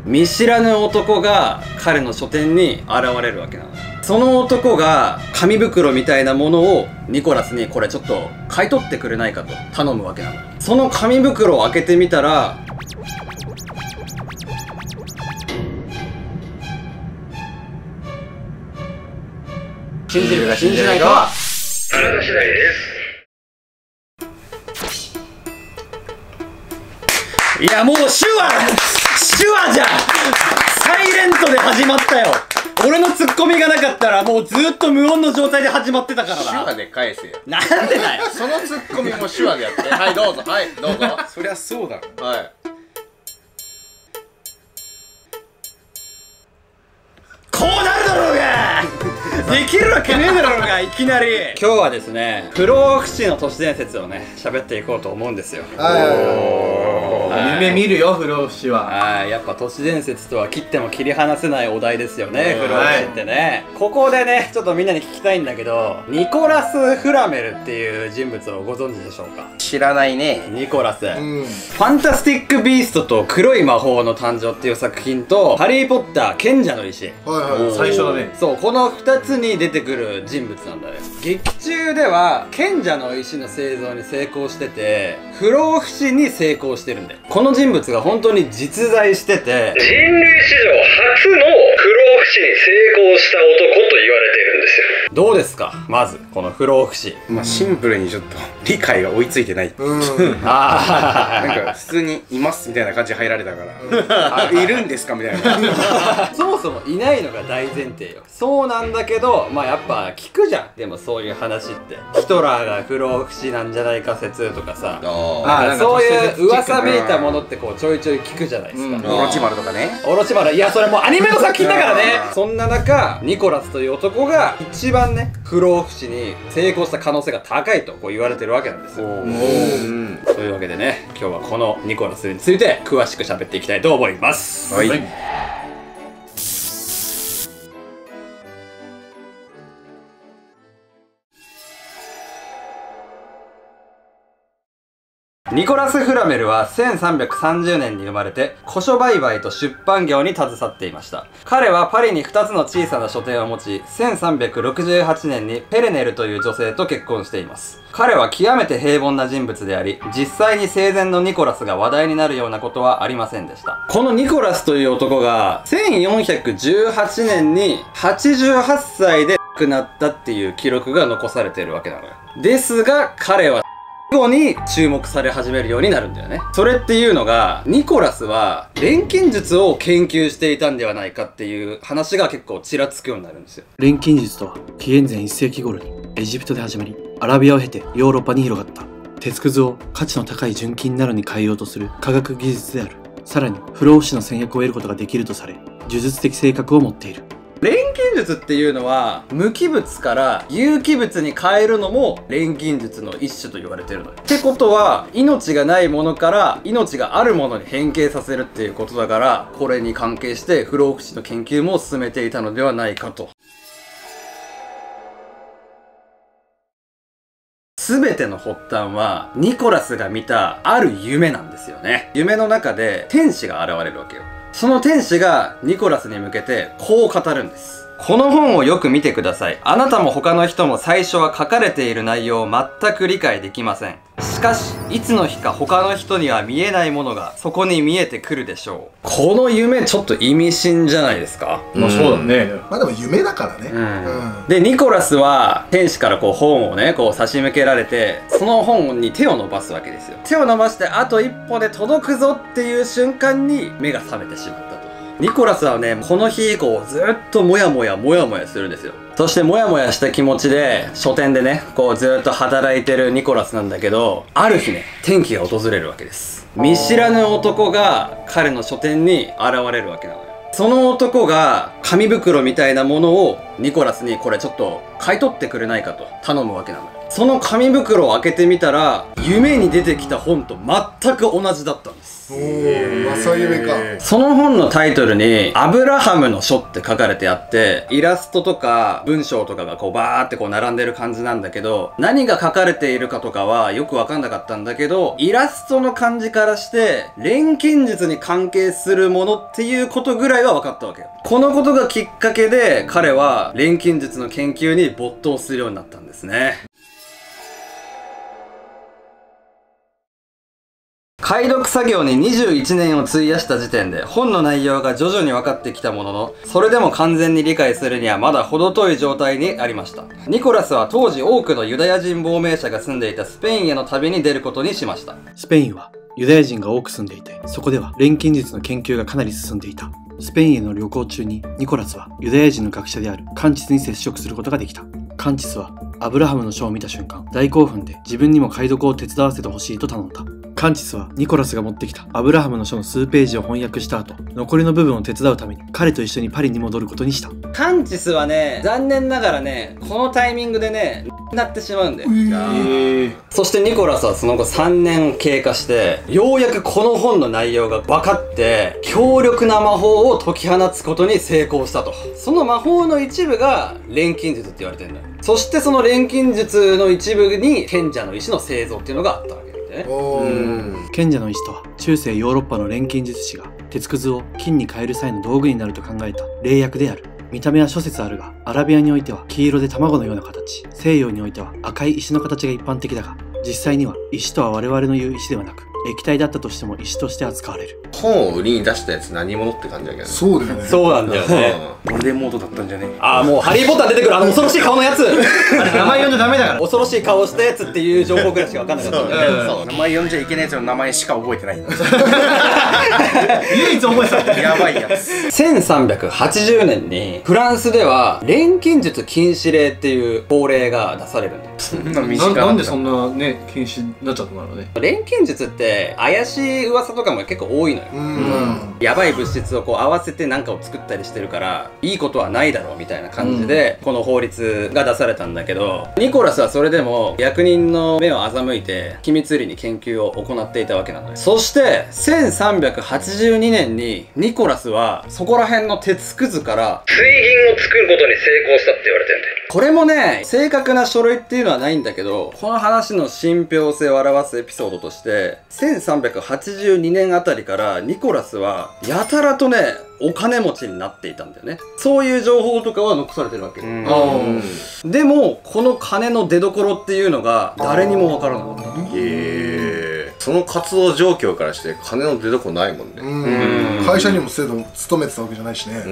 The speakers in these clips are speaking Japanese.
見知らぬ男が彼の書店に現れるわけなの。その男が紙袋みたいなものをニコラスにこれちょっと買い取ってくれないかと頼むわけなの。その紙袋を開けてみたら、信じるか信じないかはあなた次第です。いやもう手話じゃん。サイレントで始まったよ。俺のツッコミがなかったらもうずっと無音の状態で始まってたからな。 手話で返せよ。 なんでだよ。 そのツッコミも手話でやって。はいどうぞ、はいどうぞ。 そりゃそうだろ。 はい。 こうなるだろうができるわけねえだろうがいきなり。今日はですね、不老不死の都市伝説をね喋っていこうと思うんですよ。 夢見るよ、不老不死は。 はい、やっぱ都市伝説とは切っても切り離せないお題ですよね、不老不死ってね。ここでねちょっとみんなに聞きたいんだけど、ニコラス・フラメルっていう人物をご存知でしょうか？ 知らないね。 ニコラス、ファンタスティック・ビーストと黒い魔法の誕生っていう作品と、ハリー・ポッター賢者の石、 最初だね。 そう、この2つに出てくる人物なんだね。劇中では賢者の石の製造に成功してて、不老不死に成功してるんだよ。この人物が本当に実在してて、 人類史上初の不老不死に成功した男と言われているんですよ。 どうですか、まずこの不老不死。 まあシンプルにちょっと理解が追いついてない。 あなんか普通にいますみたいな感じで入られたから、いるんですかみたいな。 そもそもいないのが大前提よ。そうなんだけど、まあやっぱ聞くじゃん。でもそういう話ってヒトラーが不老不死なんじゃないか説とかさ、そういう噂めいたものってこうちょいちょい聞くじゃないですか。 オロチマルとかね。 オロチマル、いやそれもうアニメの作品だからね。そんな中ニコラスという男が一番ね不老不死に成功した可能性が高いとこう言われてるわけなんですよ。というわけでね、今日はこのニコラスについて詳しく喋っていきたいと思います。 はい。 ニコラス・フラメルは1330年に生まれて古書売買と出版業に携わっていました。彼はパリに2つの小さな書店を持ち、1368年にペレネルという女性と結婚しています。彼は極めて平凡な人物であり、実際に生前のニコラスが話題になるようなことはありませんでした。このニコラスという男が1418年に88歳で亡くなったっていう記録が残されているわけなのよ。ですが彼は後に注目され始めるようになるんだよね。それっていうのが、ニコラスは錬金術を研究していたんではないかっていう話が結構ちらつくようになるんですよ。 錬金術とは紀元前1世紀頃にエジプトで始まり、アラビアを経てヨーロッパに広がった鉄くずを価値の高い純金などに変えようとする科学技術である。さらに不老不死の戦略を得ることができるとされ、呪術的性格を持っている。 錬金術っていうのは無機物から有機物に変えるのも錬金術の一種と言われてるのよ。ってことは命がないものから命があるものに変形させるっていうことだから、これに関係して不老不死の研究も進めていたのではないかと。全ての発端はニコラスが見たある夢なんですよね。夢の中で天使が現れるわけよ。その天使がニコラスに向けてこう語るんです。この本をよく見てください。あなたも他の人も最初は書かれている内容を全く理解できません。しかし、いつの日か他の人には見えないものがそこに見えてくるでしょう。この夢ちょっと意味深じゃないですか？ まあそうだね。 まあでも夢だからね。 で、ニコラスは天使からこう本をね、こう差し向けられて、その本に手を伸ばすわけですよ。手を伸ばしてあと一歩で届くぞっていう瞬間に目が覚めてしまったと。ニコラスはね、この日以降ずっとモヤモヤするんですよ。そしてモヤモヤした気持ちで書店でね、こうずっと働いてるニコラスなんだけど、ある日ね、転機が訪れるわけです。見知らぬ男が彼の書店に現れるわけなのよ。その男が紙袋みたいなものをニコラスにこれちょっと買い取ってくれないかと頼むわけなのよ。その紙袋を開けてみたら、夢に出てきた本と全く同じだったんです。 おお、正夢か。 その本のタイトルにアブラハムの書って書かれてあって、イラストとか文章とかがこうバーってこう並んでる感じなんだけど、何が書かれているかとかはよくわかんなかったんだけど、イラストの感じからして錬金術に関係するものっていうことぐらいは分かったわけよ。このことがきっかけで彼は錬金術の研究に没頭するようになったんですね。解読作業に21年を費やした時点で本の内容が徐々に分かってきたものの、それでも完全に理解するにはまだ程遠い状態にありました。ニコラスは当時多くのユダヤ人亡命者が住んでいたスペインへの旅に出ることにしました。 スペインはユダヤ人が多く住んでいて、そこでは錬金術の研究がかなり進んでいた。スペインへの旅行中にニコラスはユダヤ人の学者であるカンチスに接触することができた。カンチスはアブラハムの書を見た瞬間、大興奮で自分にも解読を手伝わせてほしいと頼んだ。カンチスはニコラスが持ってきたアブラハムの書の数ページを翻訳した後、残りの部分を手伝うために彼と一緒にパリに戻ることにした。 カンチスはね、残念ながらね、このタイミングでね、なってしまうんだよ。そしてニコラスはその後3年経過して、ようやくこの本の内容が分かって、強力な魔法を解き放つことに成功したと。その魔法の一部が錬金術って言われてるんだよ。そしてその錬金術の一部に賢者の石の製造っていうのがあったわけなんだよね。 賢者の石とは中世ヨーロッパの錬金術師が鉄くずを金に変える際の道具になると考えた霊薬である。見た目は諸説あるが、アラビアにおいては黄色で卵のような形、西洋においては赤い石の形が一般的だが、実際には石とは我々の言う石ではなく、液体だったとしても石として扱われる。 本を売りに出したやつ何者って感じだけどね。 そうだよね。 そうなんだよね。 ボルデモートだったんじゃね。 ああ、もうハリーポッター出てくるあの恐ろしい顔のやつ。 あれ名前呼んじゃダメだから。 恐ろしい顔したやつっていう情報ぐらいしか分かんなかったんだよね。 そう名前呼んじゃいけないやつの名前しか覚えてない。 唯一覚えてた。 やばいやつ。 1380年にフランスでは錬金術禁止令っていう法令が出されるんだよ。 そんな短かった。 なんでそんなね、禁止になっちゃったんだろうね。 錬金術って怪しい噂とかも結構多いのよ。やばい物質をこう合わせて何かを作ったりしてるからいいことはないだろうみたいな感じで、この法律が出されたんだけど、ニコラスはそれでも役人の目を欺いて機密裏に研究を行っていたわけなのよ。そして1382年にニコラスはそこら辺の鉄くずから水銀を作ることに成功したって言われてんだよ。 これもね、正確な書類っていうのはないんだけど、この話の信憑性を表すエピソードとして、1382年あたりからニコラスはやたらとね、お金持ちになっていたんだよね。そういう情報とかは残されてるわけ。でも、この金の出所っていうのが誰にもわからなかった。 その活動状況からして金の出所ないもんね。 会社にも制度勤めてたわけじゃないしね。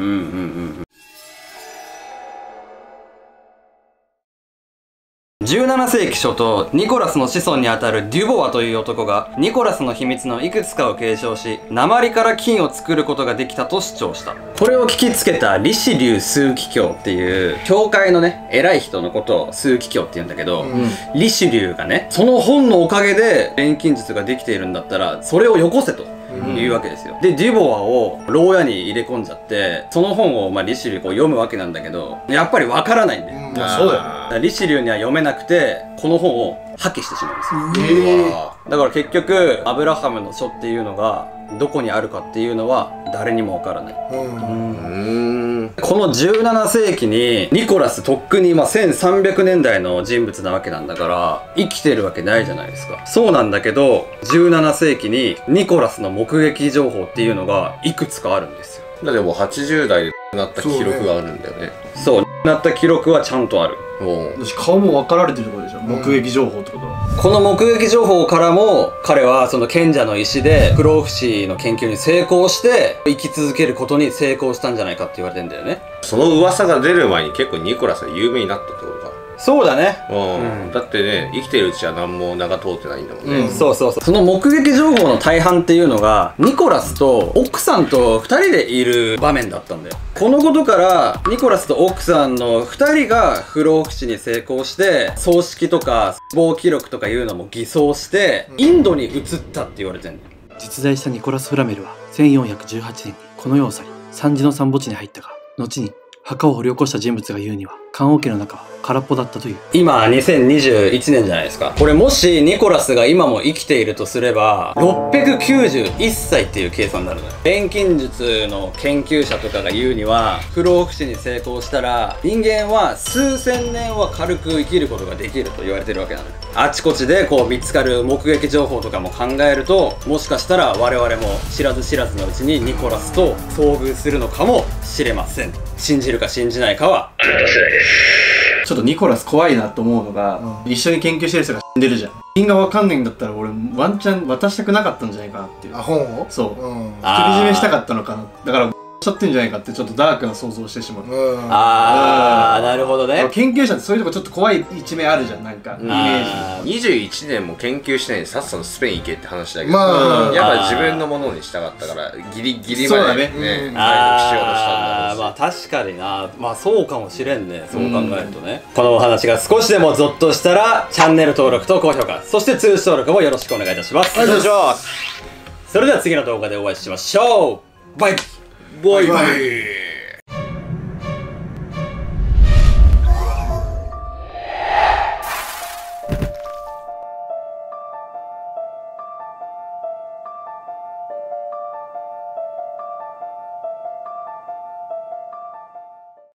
17世紀初頭、ニコラスの子孫にあたるデュボワという男がニコラスの秘密のいくつかを継承し、鉛から金を作ることができたと主張した。これを聞きつけたリシリュー枢機卿っていう教会のね、偉い人のことを枢機卿って言うんだけど、リシリューがね、その本のおかげで錬金術ができているんだったらそれをよこせというわけですよ。でデュボワを牢屋に入れ込んじゃって、その本をリシリューこう読むわけなんだけど、やっぱりわからないんで、 そうだよ。 リシリューには読めなくて、この本を破棄してしまうんですよ。だから結局アブラハムの書っていうのがどこにあるかっていうのは誰にもわからない。この17世紀にニコラスとっくに1300年代の人物なわけなんだから、生きてるわけないじゃないですか。そうなんだけど、17世紀にニコラスの目撃情報っていうのがいくつかあるんですよ。 だってもう80代でなった記録があるんだよね。 そう、なった記録はちゃんとある。 私顔も分かられてるってことでしょ、目撃情報ってことは。 この目撃情報からも彼はその賢者の石で不老不死の研究に成功して生き続けることに成功したんじゃないかって言われてんだよね。 その噂が出る前に結構ニコラスが有名になったってことか。 そうだね。 だってね、生きてるうちは何も名が通ってないんだもんね。 そうそうそう。その目撃情報の大半っていうのがニコラスと奥さんと2人でいる場面だったんだよ。このことからニコラスと奥さんの2人が不老不死に成功して、葬式とか死亡記録とかいうのも偽装してインドに移ったって言われてんだよ。 実在したニコラス・フラメルは1418年にこの世を去り、三次の三墓地に入ったが、後に墓を掘り起こした人物が言うには、棺桶の中は空っぽだったという。 今2021年じゃないですか。これもしニコラスが今も生きているとすれば691歳っていう計算になるのよ。錬金術の研究者とかが言うには、不老不死に成功したら人間は数千年は軽く生きることができると言われてるわけなのよ。あちこちでこう見つかる目撃情報とかも考えると、もしかしたら我々も知らず知らずのうちにニコラスと遭遇するのかもしれません。信じるか信じないかはあなた次第です。 ちょっとニコラス怖いなと思うのが、一緒に研究してる人が死んでるじゃん。因がわかんないんだったら俺ワンチャン渡したくなかったんじゃないかなっていう。 あ、本をそう。 うん。 独り占めしたかったのかな。だからしちゃってんじゃないかってちょっとダークな想像をしてしまう。 なるほどね。 研究者ってそういうとこちょっと怖い一面あるじゃん、なんかイメージ。 21年も研究してないのにさっさとスペイン行けって話だけど、 まあやっぱ自分のものにしたかったからギリギリまでそうだねね、回復しようとしたんだろうし。 まあ確かにな。まあそうかもしれんね。そう考えるとね。このお話が少しでもゾッとしたら、チャンネル登録と高評価、そして通知登録もよろしくお願いいたします。 お願いします。 それでは次の動画でお会いしましょう。バイバイ。 バイバイ。